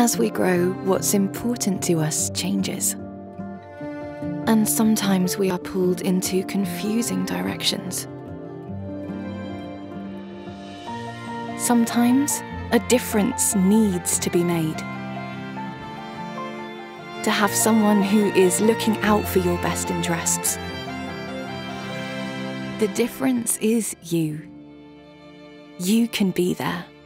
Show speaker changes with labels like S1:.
S1: As we grow, what's important to us changes. And sometimes we are pulled into confusing directions. Sometimes a difference needs to be made. To have someone who is looking out for your best interests. The difference is you. You can be there.